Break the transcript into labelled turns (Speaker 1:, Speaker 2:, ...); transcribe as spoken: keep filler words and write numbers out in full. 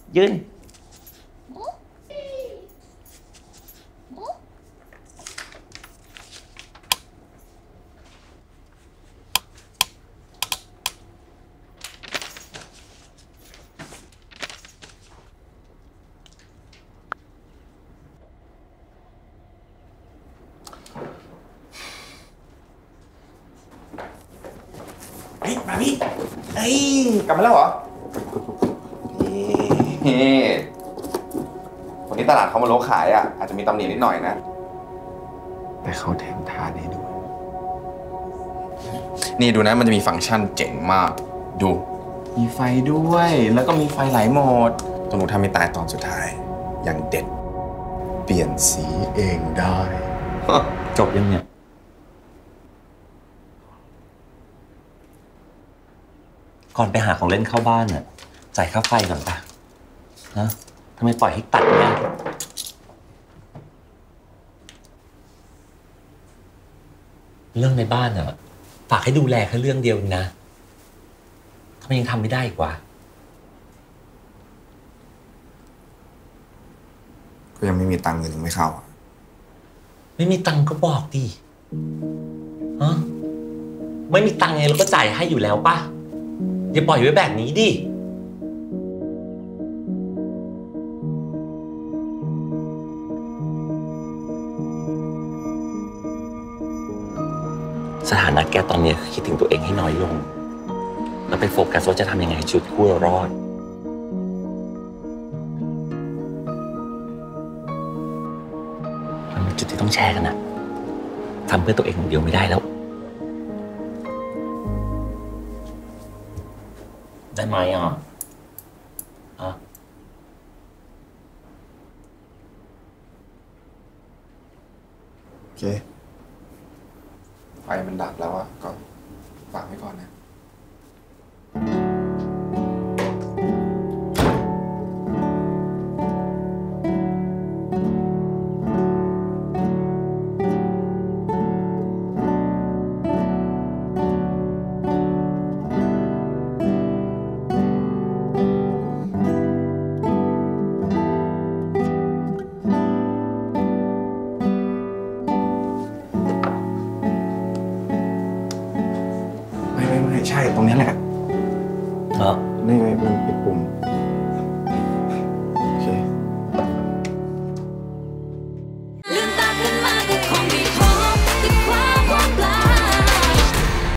Speaker 1: ยืน
Speaker 2: เฮ้ยมาพี่เฮ้ยกลับมาแล้วเหรอนี่วันนี้ตลาดเขามาโลขายอ่ะอาจจะมีตำหนินิดหน่อยนะแต่เขาแถมทานให้ด้วยนี่ดูนะมันจะมีฟังก์ชันเจ๋งมากดูมีไฟด้วยแล้วก็มีไฟหลายโหมดตัวหนูทำไม่ตายตอนสุดท้ายอย่างเด็ดเปลี่ยนสีเองได้
Speaker 1: จบยังเนี่ยก่อนไปหาของเล่นเข้าบ้านน่ะจ่ายค่าไฟก่อนปะนะทำไมปล่อยให้ตัดเนี่ยเรื่องในบ้านอ่ะฝากให้ดูแลแค่เรื่องเดียวนะทำไมยังทำไม่ได้อีกวะ
Speaker 2: ก็ยังไม่มีตังค์เงินยังไม่เข้า
Speaker 1: ไม่มีตังค์ก็บอกดิฮะไม่มีตังค์ไงเราก็จ่ายให้อยู่แล้วปะอย่าปล่อยไว้แบบนี้ดิสถานะแกตอนนี้คือคิดถึงตัวเองให้น้อยลงแล้วไปโฟกัสว่าจะทำยังไงให้ชีวิตคู่เรารอดมันเป็นจุดที่ต้องแชร์กันนะทำเพื่อตัวเองคนเดียวไม่ได้แล้วได้ไหมอ่ะอ่ะ
Speaker 2: โอเคไฟมันดับแล้วอ่ะก็ฝากไว้ก่อนนะไม่ไม่ไม่ใช่ตรงนี้แหละ
Speaker 1: เออ
Speaker 2: นี่มันปิดปุ่ม